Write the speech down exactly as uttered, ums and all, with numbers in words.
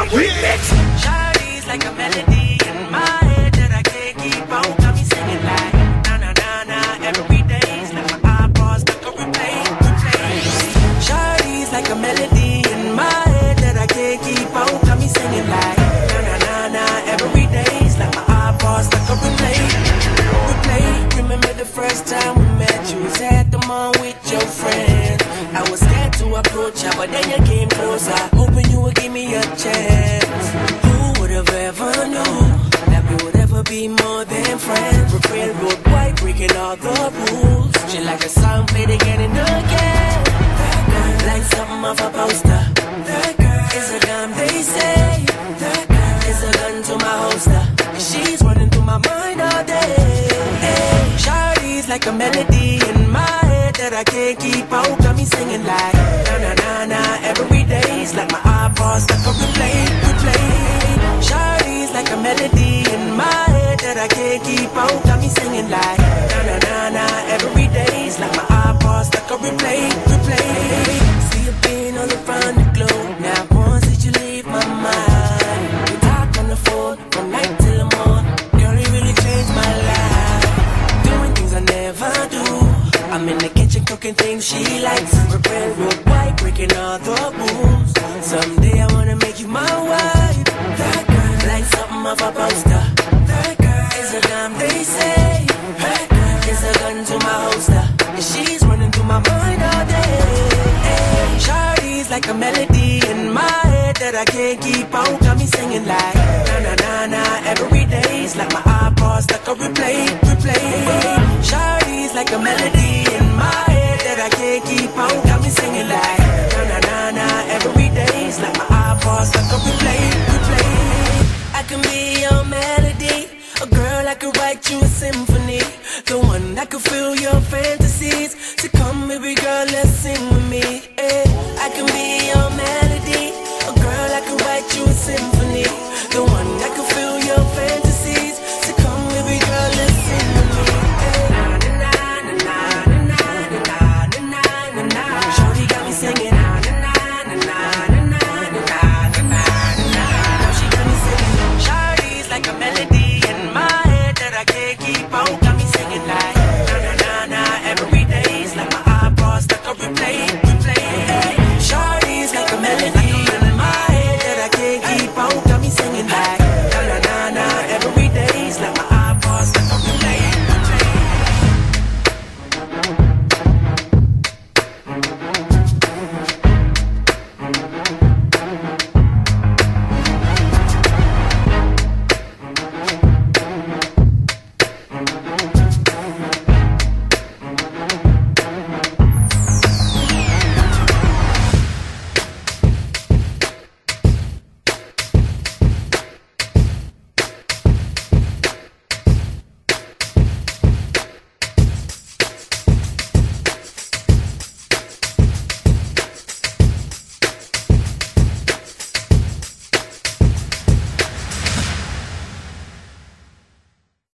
remix. Shawty's like a melody in my head that I can't keep out. Got me singing like na na na na every day's like my eyeballs stuck on replay, replay. Shawty's like a melody in my head that I can't keep out. Got me singing like na na na na every day's like my eyeballs stuck on replay, replay. Remember the first time we met? You was at the mall with your friend. I was scared to approach her, but then you came closer, hoping you would give me a chance. Who would have ever knew that we would ever be more than friends? We're railroad white, breaking all the rules. She like a song played again and again. That girl, like something off a poster. That girl is a gun, they say. That girl is a gun to my holster. And she's running through my mind all day. Hey, Shawty's like a melody in my head that I can't keep out. Got me singing like na na na na every day's like my eyeballs stuck on replay, replay. Shawty's like a melody in my head that I can't keep out. Got me singing like na na na na every day's like my eyeballs stuck on replay, replay. See you being all around the globe. Now once did you leave my mind? We talk on the phone from night till the morning. Girl, you really changed my life. Doing things I never do. I'm in the kitchen cooking things she likes. We're railroad white, breaking all the rules. Someday I wanna make you my wife. That girl, like something off a poster. That girl is a dime, they say. That girl is a gun to my holster. And she's running through my mind all day. Hey, Shawty's like a melody in my head that I can't keep out. Got me singing like na na na na every day's like my eyeballs stuck on replay, replay. Shawty's like a melody in my head that I can't keep out. Got me singing like na na na na every day's like my eyeballs stuck on replay, replay. I can be your melody, a girl I could write you a symphony, the one that could fill your fantasies. So come baby girl, let's sing with me. Hey, I can be your